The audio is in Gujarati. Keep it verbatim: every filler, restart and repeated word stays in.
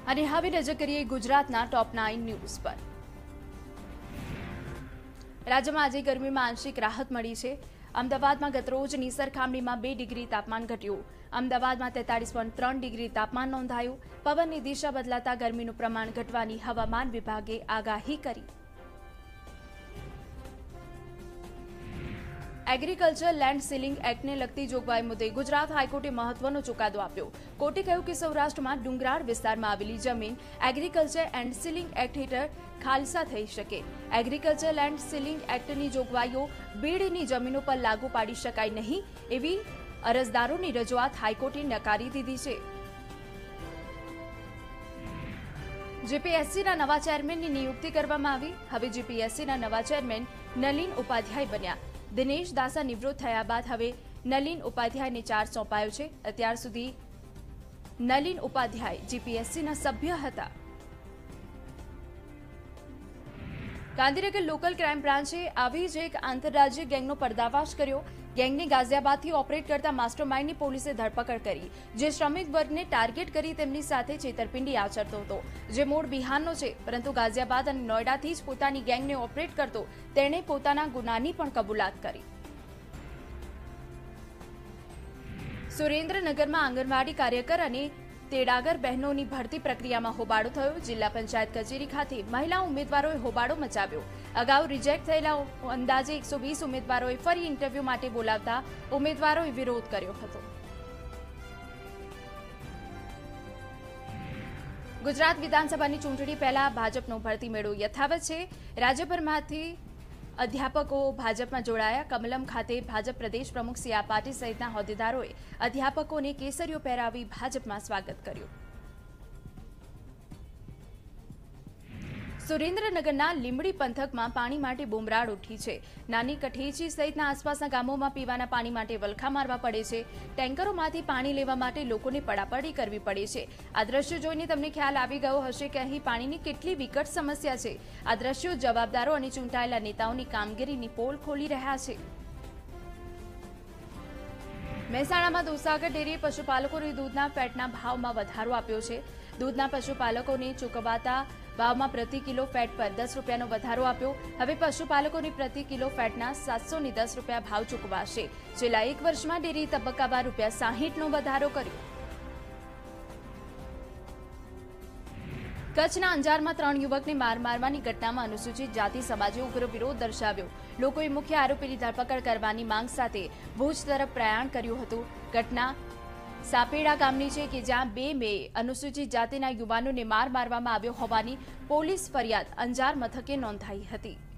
અને હવે નજર કરીએ ગુજરાતના ટોપ નાઇન ન્યૂઝ પર। રાજ્યમાં આજે ગરમીમાં આંશિક રાહત મળી છે। અમદાવાદમાં ગતરોજની સરખામણીમાં બે ડિગ્રી તાપમાન ઘટ્યું। અમદાવાદમાં તેતાલીસ પોઈન્ટ ત્રણ ડિગ્રી તાપમાન નોંધાયું। પવનની દિશા બદલાતા ગરમીનું પ્રમાણ ઘટવાની હવામાન વિભાગે આગાહી કરી। એગ્રીકલ્ચર લેન્ડ સીલિંગ એક્ટને લગતી જોગવાઈ મુદ્દે ગુજરાત હાઈકોર્ટે મહત્વનો ચુકાદો આપ્યો। કોર્ટે કહ્યું કે સૌરાષ્ટ્રમાં ડુંગરાળ વિસ્તારમાં આવેલી જમીન એગ્રીકલ્ચર એન્ડ સીલિંગ એક્ટ હેઠળ ખાલસા થઈ શકે। એગ્રીકલ્ચર લેન્ડ સીલિંગ એક્ટની જોગવાઈઓ બીડની જમીનો પર લાગુ પાડી શકાય નહીં એવી અરજદારોની રજૂઆત હાઈકોર્ટે નકારી દીધી છે। જીપીએસસીના નવા ચેરમેનની નિયુક્તિ કરવામાં આવી। હવે જીપીએસસીના નવા ચેરમેન નલિન ઉપાધ્યાય બન્યા। દિનેશ દાસા નિવૃત્ત થયા બાદ હવે નલિન ઉપાધ્યાયને ચાર્જ સોંપાયો છે। અત્યાર સુધી નલિન ઉપાધ્યાય જીપીએસસીના સભ્ય હતા। ગાંધીનગર લોકલ ક્રાઇમ બ્રાન્ચે આવી જ એક આંતરરાજ્ય ગેંગનો પર્દાફાશ કર્યો। ગેંગની ગાઝિયાબાદથી ઓપરેટ કરતા માસ્ટરમાઇન્ડની પોલીસે ધરપકડ કરી, જે શ્રમિક વર્ગને ટાર્ગેટ કરી તેમની સાથે છેતરપિંડી આચરતો હતો, જે મૂળ બિહારનો છે પરંતુ ગાઝિયાબાદ અને નોઈડાથી જ પોતાની ગેંગને ઓપરેટ કરતો। તેણે પોતાના ગુનાની પણ કબૂલાત કરી। સુરેન્દ્રનગરમાં આંગણવાડી કાર્યકર અને તેડાગર બહેનોની ભરતી પ્રક્રિયામાં હોબાળો થયો। જિલ્લા પંચાયત કચેરી ખાતે મહિલા ઉમેદવારોએ હોબાળો મચાવ્યો। અગાઉ રિજેક્ટ થયેલા અંદાજે એકસો વીસ ઉમેદવારોએ ફરી ઇન્ટરવ્યૂ માટે બોલાવતા ઉમેદવારોએ વિરોધ કર્યો હતો। ગુજરાત વિધાનસભાની ચૂંટણી પહેલા ભાજપનો ભરતી મેળો યથાવત છે। રાજ્યભરમાંથી અધ્યાપકો ભાજપમાં જોડાયા। કમલમ ખાતે ભાજપ પ્રદેશ પ્રમુખ સી આર પાટીલ સહિતના હોદ્દેદારોએ અધ્યાપકોને કેસરીઓ પહેરાવી ભાજપમાં સ્વાગત કર્યું। સુરેન્દ્રનગરના લીંબડી પંથકમાં પાણી માટે બુમરાળ ઉઠી છે। નાની કઠેચી સહિતના આસપાસના ગામોમાં પીવાના પાણી માટે વલખા મારવા પડે છે। ટેન્કરોમાંથી પાણી લેવા માટે લોકોને પડાપડી કરવી પડે છે। આ દ્રશ્યો જોઈને તમને ખ્યાલ આવી ગયો હશે કે અહીં પાણીની કેટલી વિકટ સમસ્યા છે। આ દ્રશ્યો જવાબદારો અને ચૂંટાયેલા નેતાઓની કામગીરીની પોલ ખોલી રહ્યા છે। મહેસાણામાં દૂધસાગર ડેરીએ પશુપાલકોને દૂધના ફેટના ભાવમાં વધારો આપ્યો છે। દૂધના પશુપાલકોને ચૂકવાતા ભાવમાં પ્રતિ કિલો ફેટ પર દસ રૂપિયાનો વધારો આપ્યો। હવે પશુપાલકોને પ્રતિ કિલો ફેટના સાતસો ને દસ રૂપિયા ભાવ ચૂકવાશે। છેલ્લા એક વર્ષમાં ડેરી તબક્કાવાર રૂપિયા સાહીઠનો વધારો કર્યો। કચ્છના અંજારમાં ત્રણ યુવકને માર મારવાની ઘટનામાં અનુસૂચિત જાતિ સમાજે ઉગ્ર વિરોધ દર્શાવ્યો। લોકોએ મુખ્ય આરોપીની ધરપકડ કરવાની માંગ સાથે ભુજ તરફ પ્રયાણ કર્યું હતું। ઘટના સાપેડા ગામની છે કે જ્યાં બે મે અનુસૂચિત જાતિના યુવાનોને માર મારવામાં આવ્યો હોવાની પોલીસ ફરિયાદ અંજાર મથકે નોંધાઈ હતી।